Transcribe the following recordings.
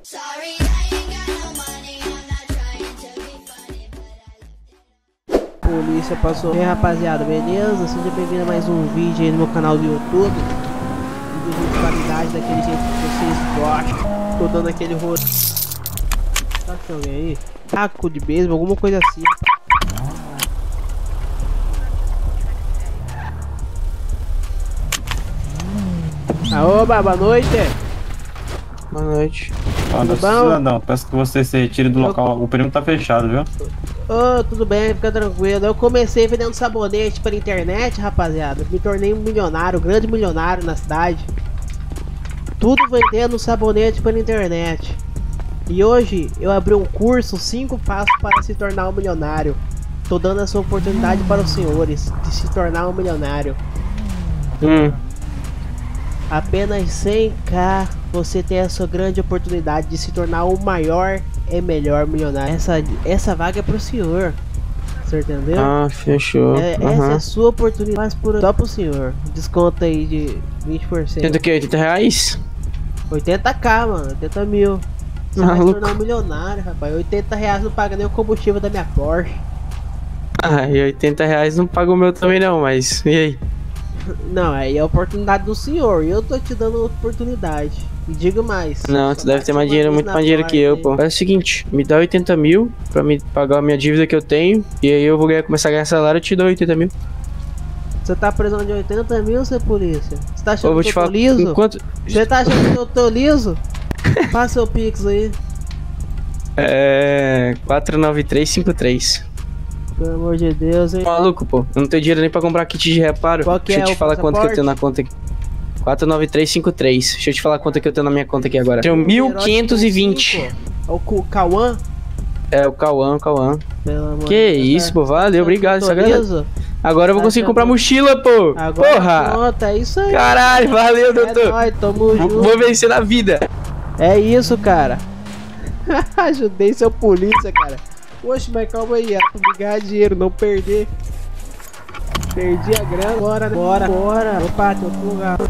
Polícia passou. E aí, rapaziada, beleza? Seja bem-vindo a mais um vídeo aí no meu canal do YouTube. Vídeo de qualidade, daquele jeito que vocês gostam. Tô dando aquele rosto. Tá achando alguém aí? Taco de beisebol, alguma coisa assim. Oba, boa noite. Boa noite. Tudo bom? Cidadão, peço que você se retire do local. O perímetro tá fechado, viu? Tudo bem, fica tranquilo. Eu comecei vendendo sabonete pela internet, rapaziada. Me tornei um milionário, grande milionário na cidade. Tudo vendendo sabonete pela internet. E hoje eu abri um curso, 5 passos para se tornar um milionário. Tô dando essa oportunidade para os senhores de se tornar um milionário. Apenas 100k você tem essa grande oportunidade de se tornar o maior e melhor milionário. Essa vaga é pro senhor. Você entendeu? Ah, fechou. Essa é a sua oportunidade, mas só pro senhor. Desconto aí de 20%. Tenta o que? 80 reais? 80k, mano. 80 mil. Você vai se tornar um milionário, rapaz. 80 reais não paga nem o combustível da minha Porsche. Ah, e 80 reais não paga o meu também não, mas e aí? Não, aí é a oportunidade do senhor. E eu tô te dando oportunidade. E digo mais. Não, você deve ter mais dinheiro, muito mais dinheiro que eu, pô. É o seguinte, me dá 80 mil pra me pagar a minha dívida que eu tenho. E aí eu vou começar a ganhar salário e te dou 80 mil. Você tá precisando de 80 mil, seu polícia? Você tá achando que eu tô liso? Você tá achando que eu tô liso? Passa o Pix aí. 49353. Pelo amor de Deus, hein? Maluco, pô. Eu não tenho dinheiro nem pra comprar kit de reparo. Qual que Deixa eu te falar quanto que eu tenho na conta aqui. 49353. Deixa eu te falar quanto que eu tenho na minha conta aqui agora. Tenho 1520. É o Cauã? É, o Cauã. Pelo amor Que isso, pô. Valeu, obrigado. Agora eu vou conseguir comprar mochila, pô. Agora porra! Pronto, é isso aí. Caralho, valeu, doutor. É nóis, tamo junto. Vou vencer na vida. É isso, cara. Ajudei seu polícia, cara. Poxa, mas calma aí, era pra ganhar dinheiro, não perder. Perdi a grana. Bora. Opa, tem outro lugar.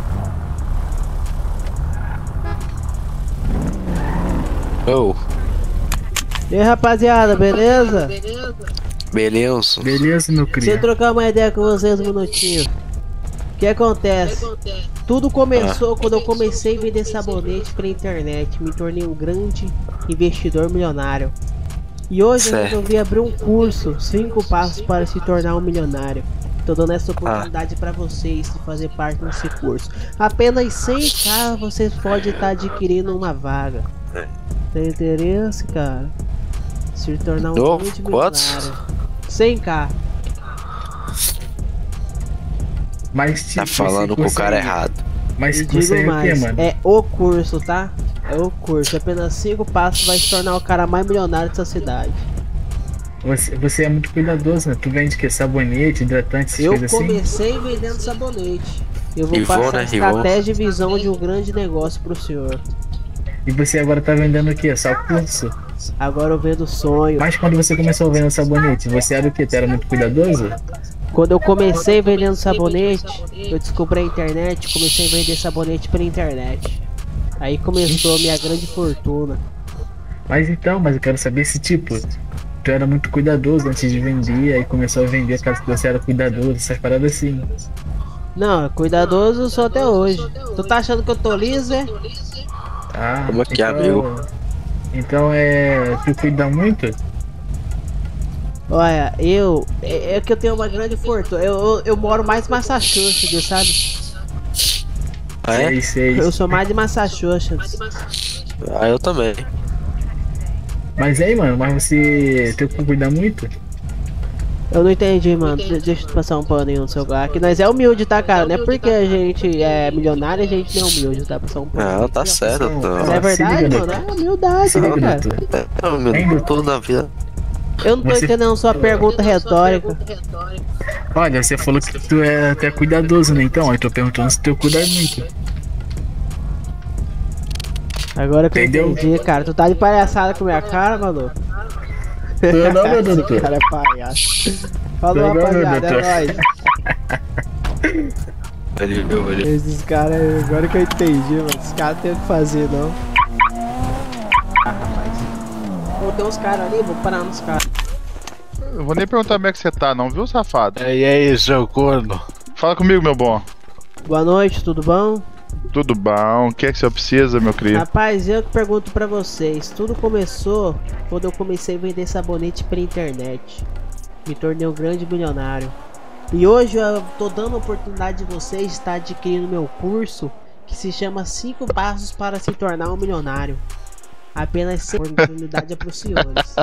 E aí, rapaziada, beleza? Beleza, meu querido. Deixa eu trocar uma ideia com vocês um minutinho. O que acontece? Tudo começou quando eu comecei a vender sabonete pela internet. Me tornei um grande investidor milionário. E hoje eu resolvi abrir um curso, 5 passos para se tornar um milionário. Tô dando essa oportunidade para vocês de fazer parte desse curso. Apenas 100k vocês podem estar adquirindo uma vaga. Tem interesse, cara? Se tornar um grande milionário. 100k. Mas tá falando com o cara errado. Mas digo mais, mano? É o curso, tá? É o curso, apenas 5 passos vai se tornar o cara mais milionário dessa cidade. Você é muito cuidadoso, né? Tu vende que sabonete, hidratante, essas coisas assim? Eu comecei vendendo sabonete. Eu vou passar a estratégia e visão de um grande negócio pro senhor. E você agora tá vendendo o que? Só curso? Agora eu vendo sonho. Mas quando você começou vendendo sabonete, você era o que? Tu era muito cuidadoso? Quando eu comecei vendendo sabonete, eu descobri a internet, comecei a vender sabonete pela internet. Aí começou a minha grande fortuna. Mas eu quero saber se tipo, tu era muito cuidadoso antes de vender, aí começou a vender caso que você era cuidadoso, essas paradas assim. Não, cuidadoso eu sou até hoje. Tu tá achando que eu tô liso, é? Ah, como é que é, amigo? Então tu cuida muito? Olha, é que eu tenho uma grande fortuna. Eu moro mais em Massachusetts, sabe? Ah, é? Sei. Eu sou mais de Massachusetts. Ah, eu também. Mas aí, mano, você tem que cuidar muito? Eu não entendi, mano. Deixa eu passar um paninho no seu lugar. Que nós é humilde, tá, cara? Não é porque a gente é milionário, a gente não é humilde, tá? Passar um paninho. Não, tá certo, não. É verdade, mano? É humildade, né, cara? É humilde tudo na vida. Eu não tô entendendo sua pergunta retórica. Olha, você falou que tu é até cuidadoso, né? Então, eu tô perguntando se tu cuida muito. Agora que eu entendi, cara. Tu tá de palhaçada com a minha cara, maluco? Não, meu doutor. Esse cara é palhaço. Falou, rapaziada, é nóis. Valeu. Esses caras, agora que eu entendi, mano. Esses caras não tem o que fazer, não. tem uns caras ali, vou parar nos caras. Eu vou nem perguntar como é que você tá, não, viu, safado? E aí, seu corno? Fala comigo, meu bom. Boa noite, tudo bom? Tudo bom? O que é que você precisa, meu querido? Rapaz, eu que pergunto pra vocês. Tudo começou quando eu comecei a vender sabonete pela internet. Me tornei um grande milionário. E hoje eu tô dando a oportunidade de vocês de estar adquirindo meu curso, que se chama 5 Passos para se tornar um milionário. Apenas 100 oportunidade é pros senhores.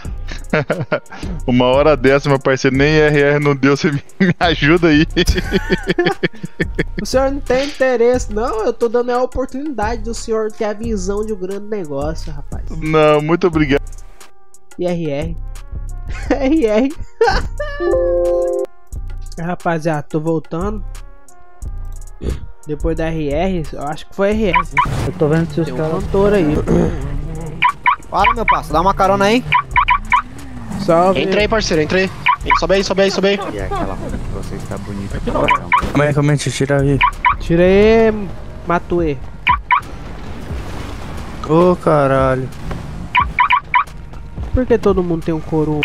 Uma hora dessa, meu parceiro, nem RR não deu, você me ajuda aí. O senhor não tem interesse, não? Eu tô dando a oportunidade do senhor ter a visão de um grande negócio, rapaz. Não, muito obrigado. E RR. RR. Rapaziada, tô voltando. Depois da RR, eu acho que foi RR. Eu tô vendo se os Tem um caras... cantor aí. Fala, meu parceiro, dá uma carona aí. Salve. Entra aí, parceiro, entra aí. Sobe aí, sobe aí, sobe aí. E aquela foto de vocês tá bonita. Como é que tira aí? Tira aí, Matue. Ô, caralho. Por que todo mundo tem um coroa?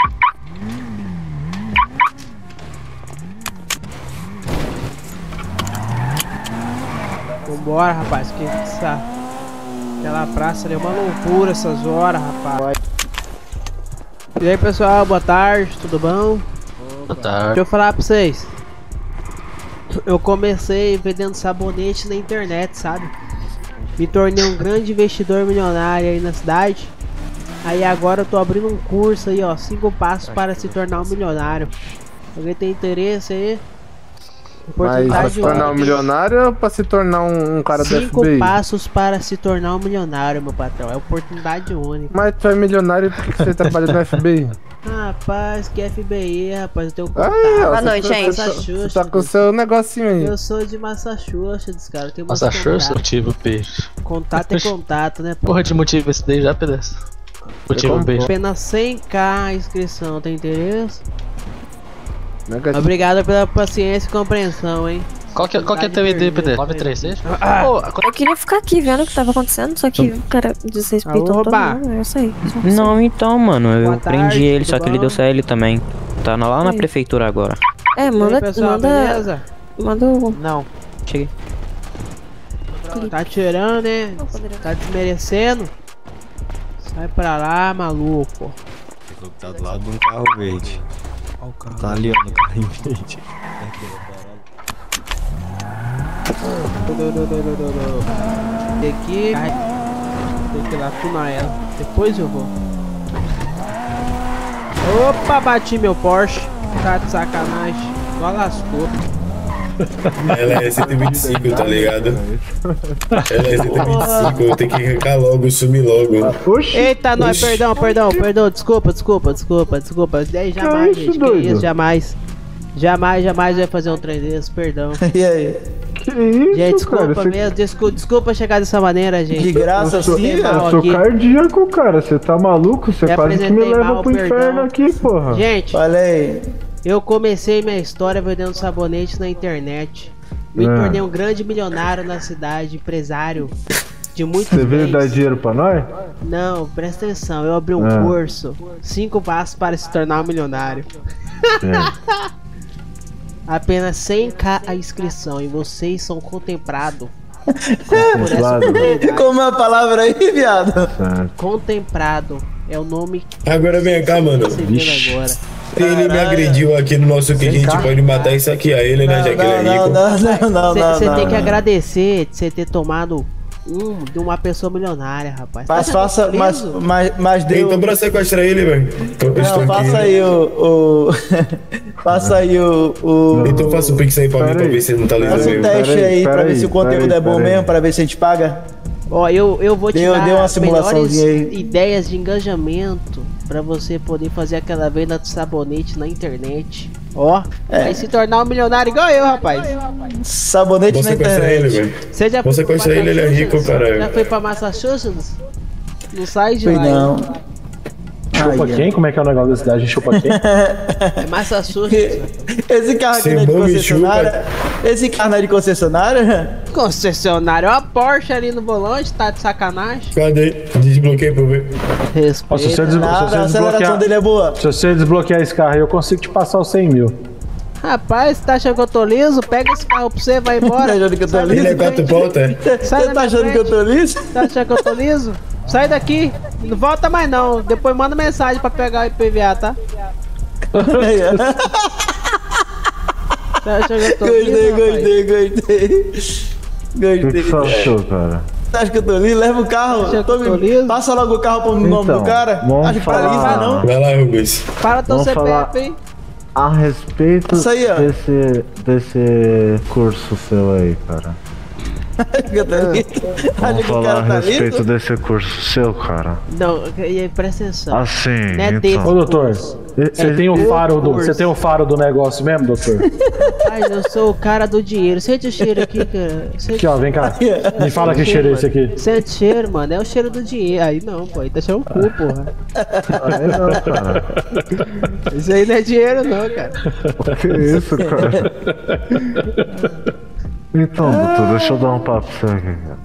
Vambora, rapaz, que aquela praça ali é uma loucura essas horas, rapaz. E aí, pessoal, boa tarde, tudo bom? Boa tarde. Deixa eu falar pra vocês. Eu comecei vendendo sabonete na internet, sabe? Me tornei um grande investidor milionário aí na cidade. Aí agora eu tô abrindo um curso aí, ó, 5 passos para se tornar um milionário. Alguém tem interesse aí? Mas pra se tornar um milionário ou pra se tornar um cara do 5 FBI? passos para se tornar um milionário, meu patrão. É oportunidade única. Mas tu é milionário porque você trabalha no FBI. Rapaz, que FBI, rapaz, eu tenho contato. Boa noite, gente. Você tá com o seu negocinho aí. Eu sou de Massachusetts, cara. Eu tenho Massachusetts? contato. Motivo, peixe. Contato é contato, né? Porra de motivo esse daí já, pedaço. Motivo, peixe. Apenas 100k a inscrição, tem interesse? Obrigado pela paciência e compreensão, hein? Qual que é teu ID, PD? 936? Eu queria ficar aqui vendo o que tava acontecendo, só que o cara desrespeitou todo mundo, eu sei. Não, então, mano, eu Boa tarde, prendi ele, tudo só que ele bom? deu CL também. Tá lá na prefeitura agora. É, E manda, aí, pessoal, manda, beleza? manda o... Não, cheguei. Tá tirando, né? Tá desmerecendo? Sai pra lá, maluco. Tá do lado de um carro verde. Tá ali, ó, no carrinho verde. Tem que ir lá tunar ela. Depois eu vou. Opa, bati meu Porsche. Tá de sacanagem. Só lascou. Ela é 125, tá ligado? Ela é 125, eu tenho que arrancar logo, sumir logo. Oxi. Eita, nós, perdão, desculpa. Jamais, gente, que isso, jamais eu ia fazer um trem desse, perdão. E aí? Que isso, Gente, desculpa cara? mesmo, desculpa chegar dessa maneira, gente. De graça assim, Eu sou cardíaco, cara. Você tá maluco? Você Me quase que me apresentei leva mal, pro perdão. inferno aqui, porra. Gente, Olha aí. eu comecei minha história vendendo sabonete na internet. Me tornei um grande milionário na cidade, empresário de muitos Você veio bens. dar dinheiro pra nós? Não, presta atenção, eu abri um curso, 5 passos para se tornar um milionário. Apenas 100k a inscrição e vocês são contemplados. Como é a palavra aí, viado? Contemplado é o nome que Agora vem cá, mano. você vê agora. Ele me agrediu aqui no nosso que a gente pode matar e saquear ele, né, já que ele é rico. Você tem que agradecer de você ter tomado de uma pessoa milionária, rapaz. Mas Tá faça, preso? mas deu... Então pra sequestrar ele, velho. Não, faça aí o... Faça aí o... Então faça o pix aí pra mim, pra ver se ele não tá Faça lendo um teste aí, pra ver se o conteúdo é bom mesmo, pra ver se a gente paga. Ó, eu vou te dar Deu uma melhores simulaçãozinha aí. ideias de engajamento pra você poder fazer aquela venda de sabonete na internet. Ó, vai se tornar um milionário igual eu, rapaz. Sabonete Vou na sequestrar ele, internet. velho. Você já Vou foi pra sequestrar ele, ele é rico, Massachusetts? caralho. Já foi pra Massachusetts? Não sai de Foi lá. não. Chupa quem? Como é que é o negócio da cidade? Chupa quem? É Massachusetts. Esse carro aqui não é de Cebola e concessionária? Esse carro não é de concessionária? concessionário, ó a Porsche ali no volante, tá de sacanagem. Cadê? Desbloqueei pra ver. Ó, se você aceleração dele é boa. Se você desbloquear esse carro aí, eu consigo te passar os 100 mil. Rapaz, você tá achando que eu tô liso? Pega esse carro pra você, vai embora. Tá achando que eu tô liso? Ele é 4 pontas? Você tá achando que eu tô liso? Tá achando que eu tô liso? Sai daqui, não volta mais não. Depois manda mensagem pra pegar o IPVA, tá? Você acha que eu tô Gostei. O que você achou, cara? Você acha que eu tô liso? Leva o carro. Passa logo o carro pro nome do cara. Acho que tá liso, não? Vai lá, Rubens. Para teu CPF, hein? A respeito Isso aí, ó. desse curso seu aí, cara. Vamos falar a respeito desse curso seu, cara. Não, e aí, presta atenção. Assim, não é então. desse. Ô, doutor, você tem o faro do negócio mesmo, doutor? Ai, eu sou o cara do dinheiro. Sente o cheiro aqui, cara. Aqui, ó, vem cá. Me fala que cheiro é esse aqui. Sente cheiro, mano. É o cheiro do dinheiro. Aí não, pô. Aí tá cheirando o cu, porra. Aí não, cara. Isso aí não é dinheiro, não, cara. Que isso, cara? Então, doutor, deixa eu dar um papo pra você aqui, cara.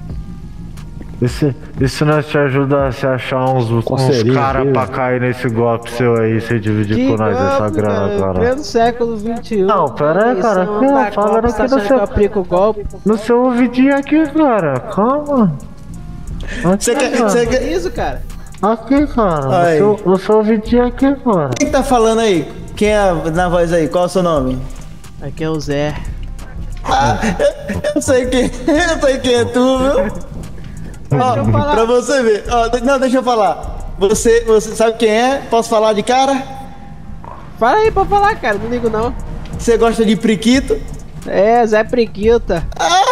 E se nós te ajudar a se achar uns caras pra cair nesse golpe seu aí, você dividir com nós essa grana, cara? Pleno século XXI. Não, pera aí, cara. Fala aqui no seu... No seu ouvidinho aqui, cara. Calma. Você quer isso, cara? Aqui, cara. No seu ouvidinho aqui, cara. Quem tá falando aí? Quem é na voz aí? Qual é o seu nome? Aqui é o Zé. Eu sei quem é tu, viu? Ó, pra você ver. Ó, não, deixa eu falar. Você sabe quem é? Posso falar de cara? Fala aí pra falar, cara. Não ligo, não. Você gosta de priquito? É, Zé Priquita.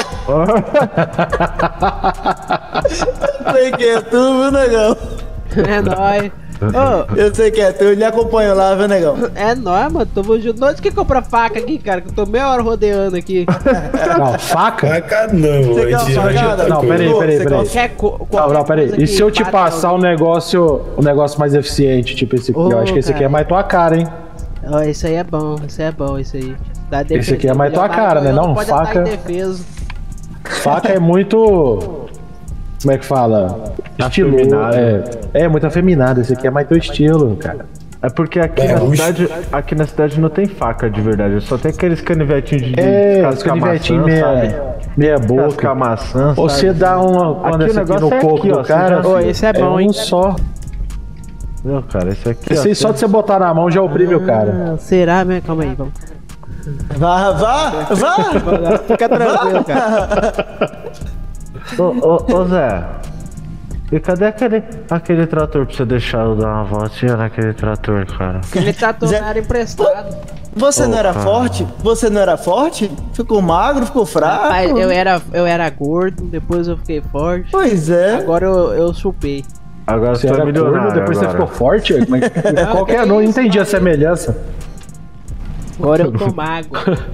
Eu sei quem é tu, viu, negão? É nóis. Oh, eu sei que é tu, eu lhe acompanho lá, viu, negão? É nóis, mano, tamo junto. Onde que compra faca aqui, cara? Que eu tô meia hora rodeando aqui. Não, faca? Faca não, não, peraí. Não, peraí. E se eu te passar um negócio mais eficiente, tipo esse aqui? Eu acho que esse aqui é mais tua cara, hein? Ó, esse aí é bom, esse aí. Esse aqui é mais tua cara, né? Não, faca. Faca é muito... Como é que fala? Estilo. É muito afeminado. Esse aqui é mais teu estilo, cara. É porque aqui na cidade não tem faca de verdade. Só tem aqueles canivetinhos de canivetinho meia boca. Cascar maçã. Ou você dá uma dessa aqui no coco do cara. Esse é bom, hein? Um só. Não, cara, esse aqui. Esse aí só de você botar na mão já oprime o cara. Será, né? Calma aí, vamos. Vá! Fica tranquilo, cara. Ô Zé, e cadê aquele trator pra você deixar eu dar uma voltinha naquele trator, cara? Aquele trator era emprestado. Você não era forte? Você não era forte? Ficou magro, ficou fraco? Rapaz, eu era gordo, depois eu fiquei forte. Pois é. Agora eu chupei. Agora você era gordo, depois você ficou forte? Qualquer não entendi a semelhança. Agora eu tô magro.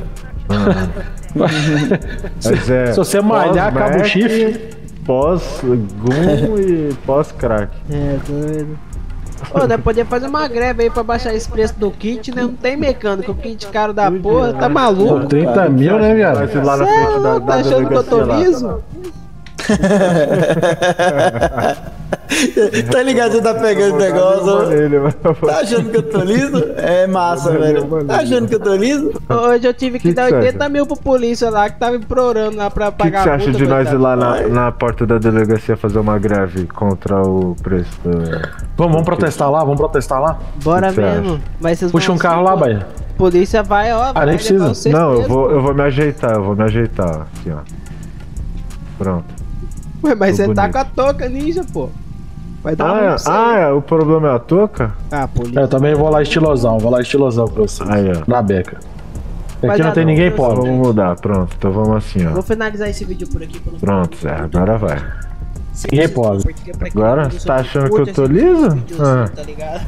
Se você malhar, acaba o chifre. Pós-gum e pós-crack. É, doido. Ô, nós podíamos fazer uma greve aí pra baixar esse preço do kit, né? Não tem mecânico, o kit caro da porra, tá maluco? Pô, 30 mil, né, viado? Lá na frente tá achando que eu tô liso? Tá ligado? Você tá pegando esse negócio. Tá achando que eu tô liso? É massa, velho. Tá achando que eu tô liso? Hoje eu tive que dar 80 mil pro polícia lá que tava implorando lá pra pagar. O que você acha de nós ir lá na porta da delegacia fazer uma greve contra o preço do... Vamos protestar lá? Bora mesmo. Mas vocês puxa um carro lá, Bahia. Polícia vai, ó. Nem precisa. Não, eu vou me ajeitar, aqui, ó. Pronto. Ué, mas você tá com a touca ninja, pô. Vai dar o problema é a touca? Polícia. Eu também vou lá estilosão pra você. Aí, ó. Na beca. Aqui não tem ninguém pobre. Vamos mudar, pronto. Então vamos assim, ó. Vou finalizar esse vídeo por aqui. Pronto, Zé, agora vai. Ninguém pobre. Agora, você tá achando que eu tô liso? Tá ligado?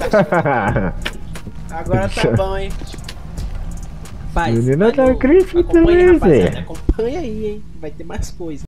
Agora tá bom, hein? Paz, menina tá crítico também, Zé. Acompanha aí, hein? Vai ter mais coisa.